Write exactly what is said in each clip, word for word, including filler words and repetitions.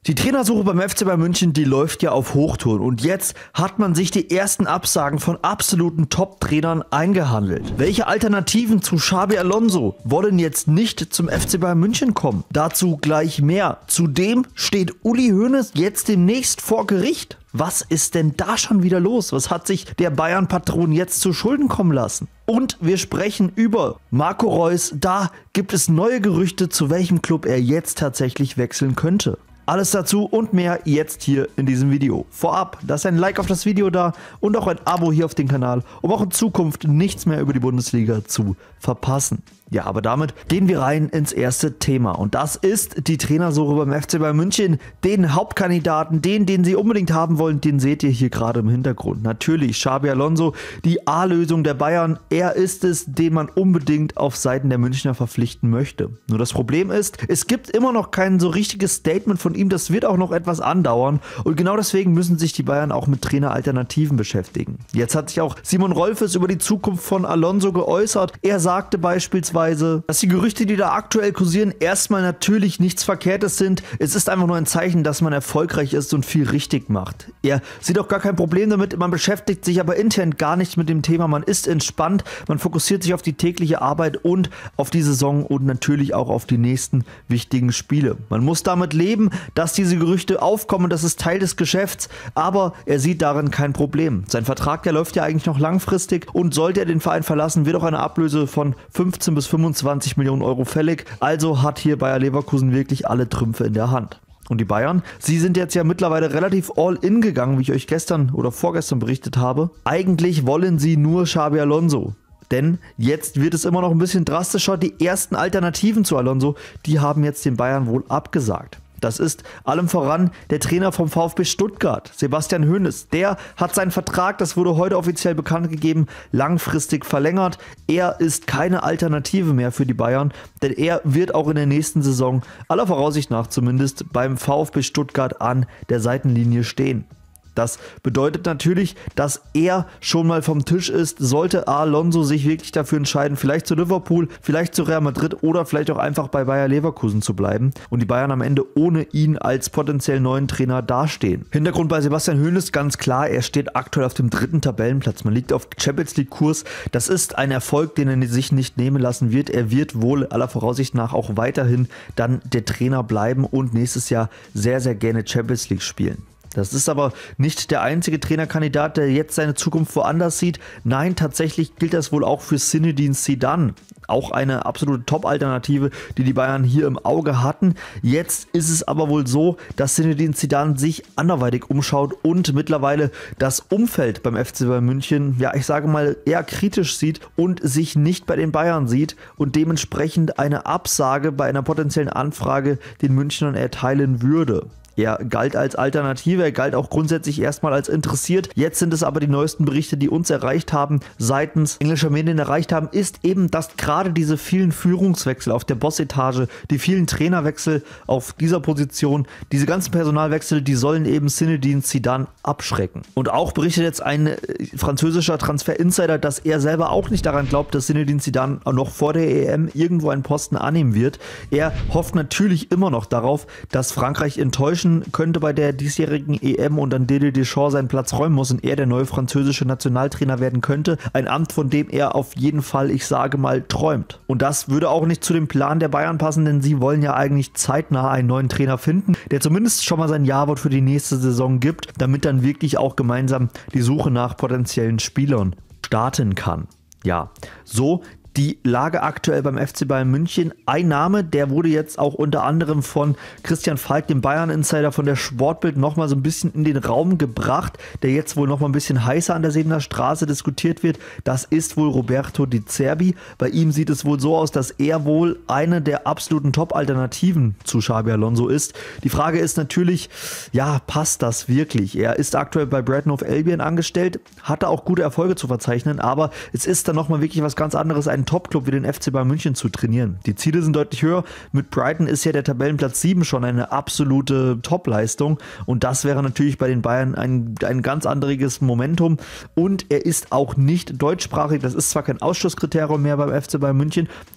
Die Trainersuche beim F C Bayern München, die läuft ja auf Hochtouren und jetzt hat man sich die ersten Absagen von absoluten Top-Trainern eingehandelt. Welche Alternativen zu Xabi Alonso wollen jetzt nicht zum F C Bayern München kommen? Dazu gleich mehr. Zudem steht Uli Hoeneß jetzt demnächst vor Gericht. Was ist denn da schon wieder los? Was hat sich der Bayern-Patron jetzt zu Schulden kommen lassen? Und wir sprechen über Marco Reus. Da gibt es neue Gerüchte, zu welchem Club er jetzt tatsächlich wechseln könnte. Alles dazu und mehr jetzt hier in diesem Video. Vorab, lasst ein Like auf das Video da und auch ein Abo hier auf den Kanal, um auch in Zukunft nichts mehr über die Bundesliga zu verpassen. Ja, aber damit gehen wir rein ins erste Thema und das ist die Trainersuche beim F C Bayern München. Den Hauptkandidaten, den, den sie unbedingt haben wollen, den seht ihr hier gerade im Hintergrund. Natürlich Xabi Alonso, die A-Lösung der Bayern. Er ist es, den man unbedingt auf Seiten der Münchner verpflichten möchte. Nur das Problem ist, es gibt immer noch kein so richtiges Statement von ihm. Das wird auch noch etwas andauern und genau deswegen müssen sich die Bayern auch mit Traineralternativen beschäftigen. Jetzt hat sich auch Simon Rolfes über die Zukunft von Alonso geäußert. Er sagte beispielsweise, dass die Gerüchte, die da aktuell kursieren, erstmal natürlich nichts Verkehrtes sind. Es ist einfach nur ein Zeichen, dass man erfolgreich ist und viel richtig macht. Er sieht auch gar kein Problem damit, man beschäftigt sich aber intern gar nicht mit dem Thema, man ist entspannt, man fokussiert sich auf die tägliche Arbeit und auf die Saison und natürlich auch auf die nächsten wichtigen Spiele. Man muss damit leben, dass diese Gerüchte aufkommen, das ist Teil des Geschäfts, aber er sieht darin kein Problem. Sein Vertrag, der läuft ja eigentlich noch langfristig und sollte er den Verein verlassen, wird auch eine Ablöse von fünfzehn bis fünfundzwanzig Millionen Euro fällig, also hat hier Bayer Leverkusen wirklich alle Trümpfe in der Hand. Und die Bayern, sie sind jetzt ja mittlerweile relativ all in gegangen, wie ich euch gestern oder vorgestern berichtet habe. Eigentlich wollen sie nur Xabi Alonso. Denn jetzt wird es immer noch ein bisschen drastischer. Die ersten Alternativen zu Alonso, die haben jetzt den Bayern wohl abgesagt. Das ist allem voran der Trainer vom VfB Stuttgart, Sebastian Hoeneß. Der hat seinen Vertrag, das wurde heute offiziell bekannt gegeben, langfristig verlängert. Er ist keine Alternative mehr für die Bayern, denn er wird auch in der nächsten Saison, aller Voraussicht nach zumindest, beim VfB Stuttgart an der Seitenlinie stehen. Das bedeutet natürlich, dass er schon mal vom Tisch ist, sollte Alonso sich wirklich dafür entscheiden, vielleicht zu Liverpool, vielleicht zu Real Madrid oder vielleicht auch einfach bei Bayer Leverkusen zu bleiben und die Bayern am Ende ohne ihn als potenziell neuen Trainer dastehen. Hintergrund bei Sebastian Hoeneß ganz klar, er steht aktuell auf dem dritten Tabellenplatz, man liegt auf Champions League Kurs, das ist ein Erfolg, den er sich nicht nehmen lassen wird, er wird wohl aller Voraussicht nach auch weiterhin dann der Trainer bleiben und nächstes Jahr sehr, sehr gerne Champions League spielen. Das ist aber nicht der einzige Trainerkandidat, der jetzt seine Zukunft woanders sieht. Nein, tatsächlich gilt das wohl auch für Zinedine Zidane. Auch eine absolute Top-Alternative, die die Bayern hier im Auge hatten. Jetzt ist es aber wohl so, dass Zinedine Zidane sich anderweitig umschaut und mittlerweile das Umfeld beim F C Bayern München, ja ich sage mal, eher kritisch sieht und sich nicht bei den Bayern sieht und dementsprechend eine Absage bei einer potenziellen Anfrage den Münchnern erteilen würde. Er galt als Alternative, er galt auch grundsätzlich erstmal als interessiert. Jetzt sind es aber die neuesten Berichte, die uns erreicht haben, seitens englischer Medien erreicht haben, ist eben, dass gerade diese vielen Führungswechsel auf der Bossetage, die vielen Trainerwechsel auf dieser Position, diese ganzen Personalwechsel, die sollen eben Zinedine Zidane abschrecken. Und auch berichtet jetzt ein französischer Transfer-Insider, dass er selber auch nicht daran glaubt, dass Zinedine Zidane noch vor der E M irgendwo einen Posten annehmen wird. Er hofft natürlich immer noch darauf, dass Frankreich enttäuschen könnte bei der diesjährigen E M und dann Didier Deschamps seinen Platz räumen muss und er der neue französische Nationaltrainer werden könnte. Ein Amt, von dem er auf jeden Fall, ich sage mal, träumt. Und das würde auch nicht zu dem Plan der Bayern passen, denn sie wollen ja eigentlich zeitnah einen neuen Trainer finden, der zumindest schon mal sein Ja-Wort für die nächste Saison gibt, damit dann wirklich auch gemeinsam die Suche nach potenziellen Spielern starten kann. Ja, so die Lage aktuell beim F C Bayern München. Ein Name, der wurde jetzt auch unter anderem von Christian Falk, dem Bayern-Insider von der Sportbild, nochmal so ein bisschen in den Raum gebracht, der jetzt wohl nochmal ein bisschen heißer an der Sebener Straße diskutiert wird. Das ist wohl Roberto Di Zerbi. Bei ihm sieht es wohl so aus, dass er wohl eine der absoluten Top-Alternativen zu Xabi Alonso ist. Die Frage ist natürlich, ja, passt das wirklich? Er ist aktuell bei Brighton Hove Albion angestellt, hatte auch gute Erfolge zu verzeichnen, aber es ist dann nochmal wirklich was ganz anderes, einen Top-Club wie den F C Bayern München zu trainieren. Die Ziele sind deutlich höher. Mit Brighton ist ja der Tabellenplatz sieben schon eine absolute Top-Leistung und das wäre natürlich bei den Bayern ein, ein ganz anderes Momentum und er ist auch nicht deutschsprachig. Das ist zwar kein Ausschlusskriterium mehr beim F C Bayern München,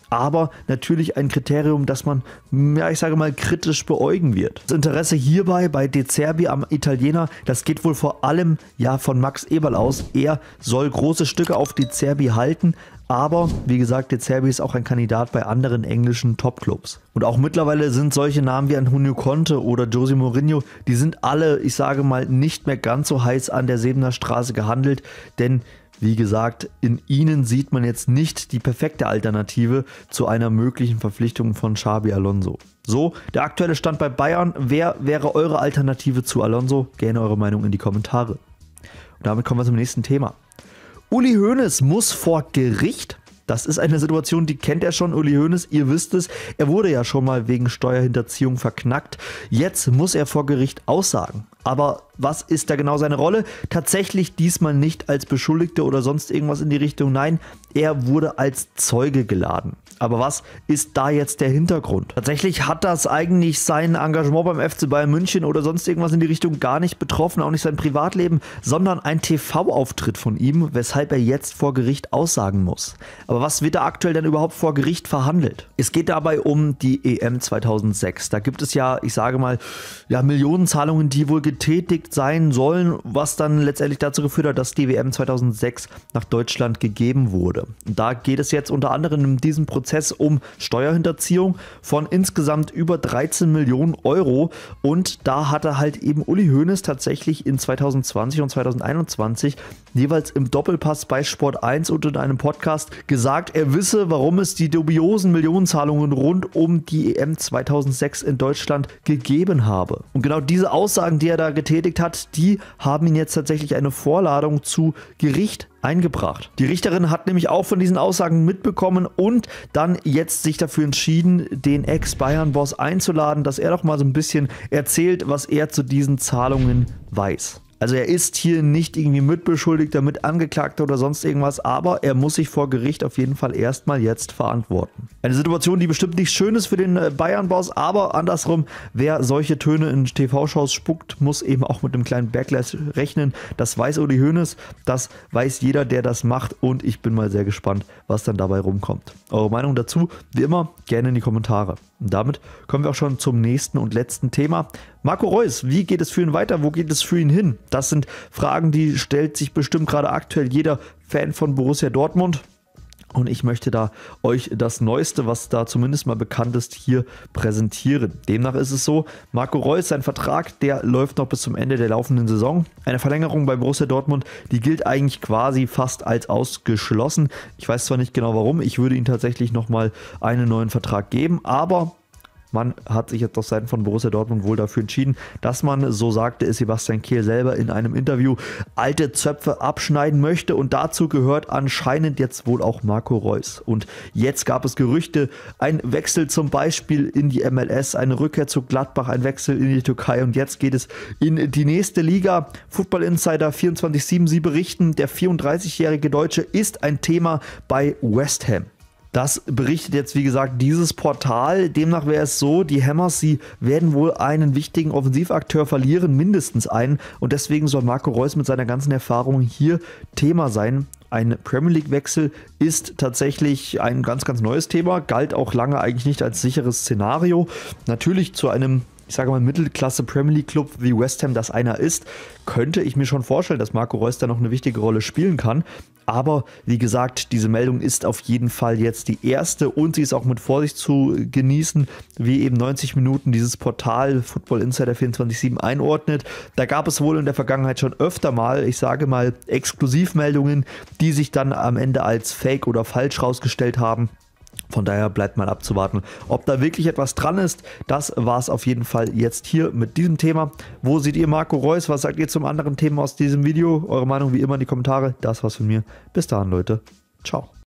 aber natürlich ein Kriterium, das man, ja, ich sage mal, kritisch beäugen wird. Das Interesse hierbei bei De Zerbi am Italiener, das geht wohl vor allem ja von Max Eberl aus. Er soll große Stücke auf De Zerbi halten, aber wie gesagt, De Zerbi ist auch ein Kandidat bei anderen englischen Topclubs. Und auch mittlerweile sind solche Namen wie Antonio Conte oder Jose Mourinho, die sind alle, ich sage mal, nicht mehr ganz so heiß an der Sebener Straße gehandelt, denn wie gesagt, in ihnen sieht man jetzt nicht die perfekte Alternative zu einer möglichen Verpflichtung von Xabi Alonso. So, der aktuelle Stand bei Bayern. Wer wäre eure Alternative zu Alonso? Gerne eure Meinung in die Kommentare. Und damit kommen wir zum nächsten Thema. Uli Hoeneß muss vor Gericht. Das ist eine Situation, die kennt er schon, Uli Hoeneß, ihr wisst es. Er wurde ja schon mal wegen Steuerhinterziehung verknackt. Jetzt muss er vor Gericht aussagen. Aber was ist da genau seine Rolle? Tatsächlich diesmal nicht als Beschuldigter oder sonst irgendwas in die Richtung. Nein, er wurde als Zeuge geladen. Aber was ist da jetzt der Hintergrund? Tatsächlich hat das eigentlich sein Engagement beim F C Bayern München oder sonst irgendwas in die Richtung gar nicht betroffen, auch nicht sein Privatleben, sondern ein T V-Auftritt von ihm, weshalb er jetzt vor Gericht aussagen muss. Aber was wird da aktuell denn überhaupt vor Gericht verhandelt? Es geht dabei um die E M zweitausendsechs. Da gibt es ja, ich sage mal, ja, Millionenzahlungen, die wohl getätigt sein sollen, was dann letztendlich dazu geführt hat, dass die W M zweitausendsechs nach Deutschland gegeben wurde. Und da geht es jetzt unter anderem in diesem Prozess um Steuerhinterziehung von insgesamt über dreizehn Millionen Euro, und da hatte halt eben Uli Hoeneß tatsächlich in zweitausendzwanzig und zweitausendeinundzwanzig jeweils im Doppelpass bei Sport eins und in einem Podcast gesagt, er wisse, warum es die dubiosen Millionenzahlungen rund um die E M zweitausendsechs in Deutschland gegeben habe. Und genau diese Aussagen, die er da getätigt hat, die haben ihn jetzt tatsächlich eine Vorladung zu Gericht eingebracht. Die Richterin hat nämlich auch von diesen Aussagen mitbekommen und dann jetzt sich dafür entschieden, den Ex-Bayern-Boss einzuladen, dass er doch mal so ein bisschen erzählt, was er zu diesen Zahlungen weiß. Also er ist hier nicht irgendwie Mitbeschuldigter, mit Angeklagter oder sonst irgendwas, aber er muss sich vor Gericht auf jeden Fall erstmal jetzt verantworten. Eine Situation, die bestimmt nicht schön ist für den Bayern-Boss, aber andersrum, wer solche Töne in T V-Shows spuckt, muss eben auch mit einem kleinen Backlash rechnen. Das weiß Uli Hoeneß, das weiß jeder, der das macht, und ich bin mal sehr gespannt, was dann dabei rumkommt. Eure Meinung dazu, wie immer, gerne in die Kommentare. Und damit kommen wir auch schon zum nächsten und letzten Thema. Marco Reus, wie geht es für ihn weiter? Wo geht es für ihn hin? Das sind Fragen, die stellt sich bestimmt gerade aktuell jeder Fan von Borussia Dortmund. Und ich möchte da euch das Neueste, was da zumindest mal bekannt ist, hier präsentieren. Demnach ist es so, Marco Reus, sein Vertrag, der läuft noch bis zum Ende der laufenden Saison. Eine Verlängerung bei Borussia Dortmund, die gilt eigentlich quasi fast als ausgeschlossen. Ich weiß zwar nicht genau warum, ich würde ihm tatsächlich nochmal einen neuen Vertrag geben, aber man hat sich jetzt auf Seiten von Borussia Dortmund wohl dafür entschieden, dass man, so sagte es Sebastian Kehl selber in einem Interview, alte Zöpfe abschneiden möchte, und dazu gehört anscheinend jetzt wohl auch Marco Reus. Und jetzt gab es Gerüchte, ein Wechsel zum Beispiel in die M L S, eine Rückkehr zu Gladbach, ein Wechsel in die Türkei, und jetzt geht es in die nächste Liga. Football Insider vierundzwanzig sieben, sie berichten, der vierunddreißigjährige Deutsche ist ein Thema bei West Ham. Das berichtet jetzt, wie gesagt, dieses Portal. Demnach wäre es so, die Hammers, sie werden wohl einen wichtigen Offensivakteur verlieren, mindestens einen. Und deswegen soll Marco Reus mit seiner ganzen Erfahrung hier Thema sein. Ein Premier League-Wechsel ist tatsächlich ein ganz, ganz neues Thema. Galt auch lange eigentlich nicht als sicheres Szenario. Natürlich zu einem, ich sage mal, Mittelklasse Premier League Club wie West Ham das einer ist, könnte ich mir schon vorstellen, dass Marco Reus da noch eine wichtige Rolle spielen kann. Aber wie gesagt, diese Meldung ist auf jeden Fall jetzt die erste, und sie ist auch mit Vorsicht zu genießen, wie eben neunzig Minuten dieses Portal Football Insider vierundzwanzig sieben einordnet. Da gab es wohl in der Vergangenheit schon öfter mal, ich sage mal, Exklusivmeldungen, die sich dann am Ende als fake oder falsch rausgestellt haben. Von daher bleibt mal abzuwarten, ob da wirklich etwas dran ist. Das war es auf jeden Fall jetzt hier mit diesem Thema. Wo seht ihr Marco Reus? Was sagt ihr zum anderen Thema aus diesem Video? Eure Meinung wie immer in die Kommentare. Das war's von mir. Bis dahin, Leute. Ciao.